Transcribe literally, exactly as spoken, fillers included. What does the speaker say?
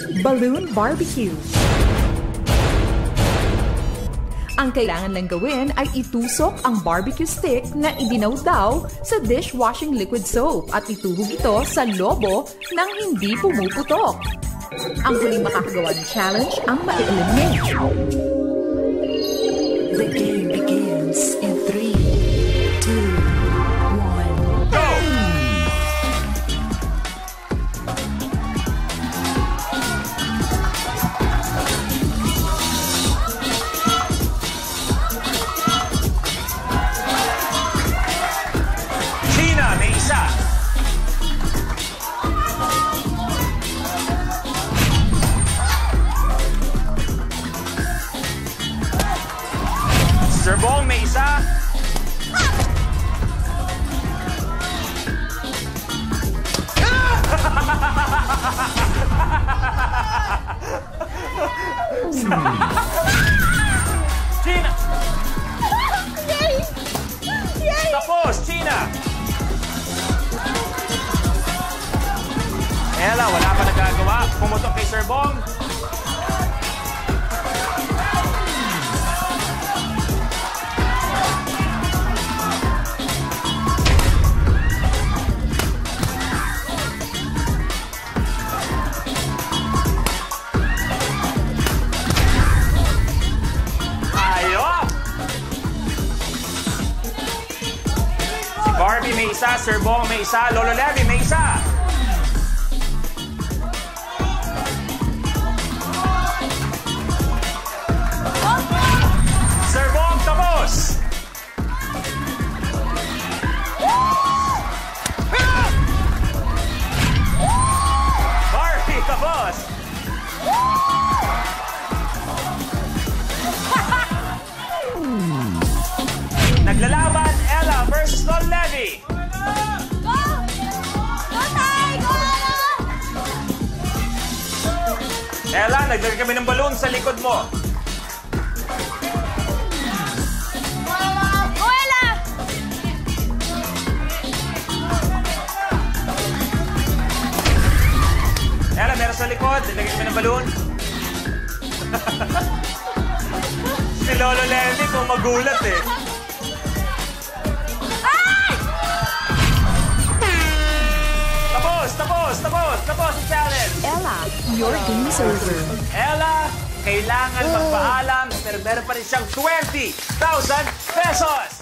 Balloon Barbecue. Ang kailangan lang gawin ay itusok ang barbecue stick na idinaw-daw sa dishwashing liquid soap at ituhog ito sa lobo nang hindi pumuputok. Ang huling makakagawa ng challenge ang ma-eliminate. The game begins in three, two, one, go! China, may isa. Serbong, may isa. China. Yay! Yay! Tapos, China. Ella, wala pa nagagawa. Pumutok kay Serbong. Barbie may isa, Serbong may isa, Lolo Levi may isa. Serbong tapos. Barbie tapos. Naglalaban Ella versus Lolo Levi. Go! Go, Tay! Go, Ella! Ella, naglagay kami ng balon sa likod mo. Go, Ella! Ella, meron sa likod. Naglagay kami ng balon. Si Lolo Levi kung magulat eh. Tapos, tapos, tapos, tapos ang challenge. Ella, your game is over. Ella, kailangan magpaalam pero meron pa rin siyang twenty thousand pesos.